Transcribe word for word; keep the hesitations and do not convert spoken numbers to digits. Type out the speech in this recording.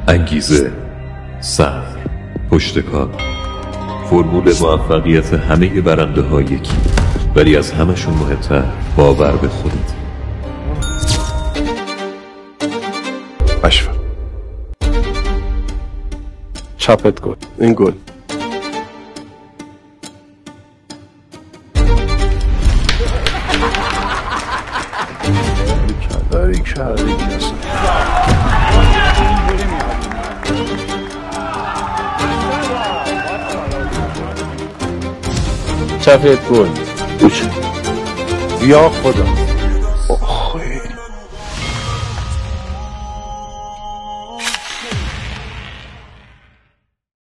انگیزه، صبر، پشتکار. فرمول موفقیت همه برنده ها یکی، ولی از همشون مهمتر باور به خودت. اشفا چپت گل، این گل. داری کردی کسی چپت گل. یا خدا